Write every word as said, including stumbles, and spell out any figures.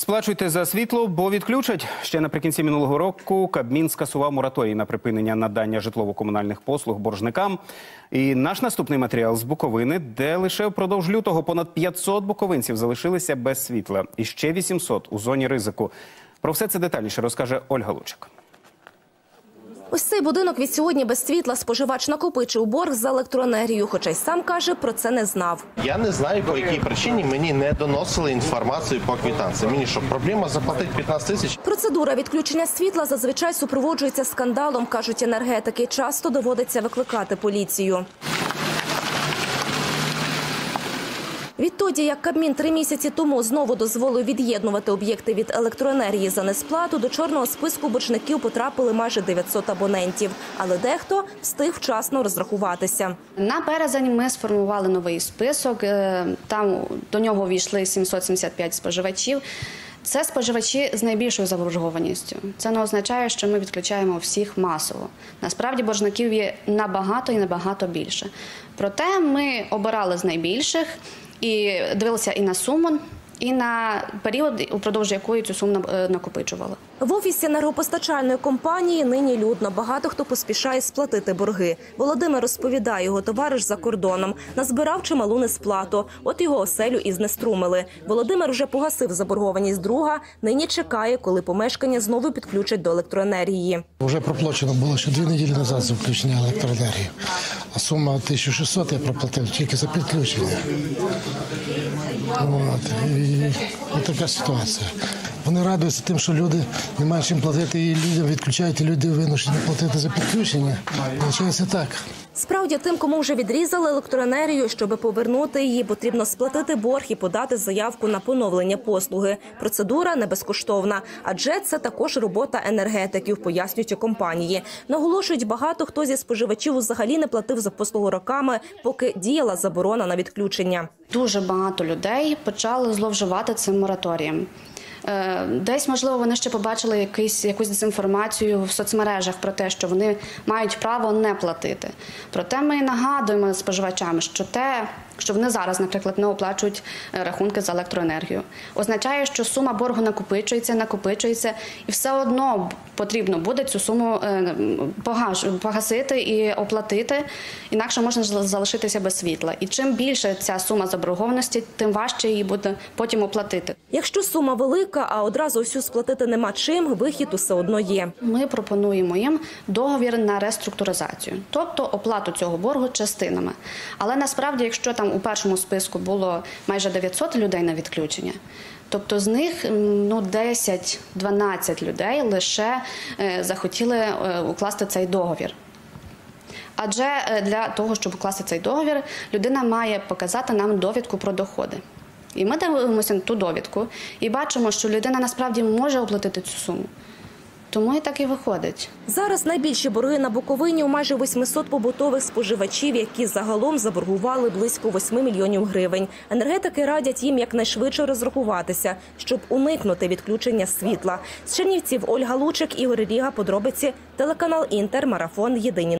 Сплачуйте за світло, бо відключать. Ще наприкінці минулого року Кабмін скасував мораторій на припинення надання житлово-комунальних послуг боржникам. І наш наступний матеріал з Буковини, де лише впродовж лютого понад п'ятсот буковинців залишилися без світла. І ще вісімсот у зоні ризику. Про все це детальніше розкаже Ольга Лучик. Ось цей будинок від сьогодні без світла. Споживач накопичив борг за електроенергію, хоча й сам каже, про це не знав. Я не знаю, по якій причині мені не доносили інформацію по квитанції. Мені що, проблема заплатити п'ятнадцять тисяч? Процедура відключення світла зазвичай супроводжується скандалом, кажуть енергетики. Часто доводиться викликати поліцію. Відтоді, як Кабмін три місяці тому знову дозволив від'єднувати об'єкти від електроенергії за несплату, до чорного списку боржників потрапили майже дев'ятсот абонентів. Але дехто встиг вчасно розрахуватися. На березень ми сформували новий список. Там до нього війшли сімсот сімдесят п'ять споживачів. Це споживачі з найбільшою заборгованістю. Це не означає, що ми відключаємо всіх масово. Насправді боржників є набагато і набагато більше. Проте ми обирали з найбільших і дивилися і на суму, і на період, упродовж якої цю суму накопичували. В офісі енергопостачальної компанії нині людно. Багато хто поспішає сплатити борги. Володимир розповідає, його товариш за кордоном назбирав чималу несплату. От його оселю і знеструмили. Володимир вже погасив заборгованість друга. Нині чекає, коли помешкання знову підключать до електроенергії. Вже проплачено було ще дві неділі назад за включення електроенергії. А сума тисяча шістсот я проплатив тільки за підключення. От. І ось така ситуація. Вони радуються тим, що люди не мають чим платити, і людям відключають, і люди вимушені платити за підключення. Виходить так. Справді, тим, кому вже відрізали електроенергію, щоб повернути її, потрібно сплатити борг і подати заявку на поновлення послуги. Процедура не безкоштовна, адже це також робота енергетиків, пояснюють у компанії. Наголошують, багато хто зі споживачів взагалі не платив за послугу роками, поки діяла заборона на відключення. Дуже багато людей почали зловживати цим мораторієм. Десь, можливо, вони ще побачили якийсь, якусь дезінформацію в соцмережах про те, що вони мають право не платити. Проте ми нагадуємо споживачам, що те, що вони зараз, наприклад, не оплачують рахунки за електроенергію, означає, що сума боргу накопичується, накопичується, і все одно потрібно буде цю суму погасити і оплатити, інакше можна залишитися без світла. І чим більше ця сума заборгованості, тим важче її буде потім оплатити. Якщо сума велика, а одразу всю сплатити нема чим, вихід усе одно є. Ми пропонуємо їм договір на реструктуризацію, тобто оплату цього боргу частинами. Але насправді, якщо там у першому списку було майже дев'ятсот людей на відключення, тобто з них ну, десять-дванадцять людей лише е, захотіли е, укласти цей договір. Адже для того, щоб укласти цей договір, людина має показати нам довідку про доходи. І ми дивимося на ту довідку і бачимо, що людина насправді може оплатити цю суму. Тому і так і виходить. Зараз найбільші борги на Буковині у майже восьмисот побутових споживачів, які загалом заборгували близько восьми мільйонів гривень. Енергетики радять їм якнайшвидше розрахуватися, щоб уникнути відключення світла. З Чернівців Ольга Лучик, Ігор Ріга, подробиці, телеканал Інтер, марафон «Єдині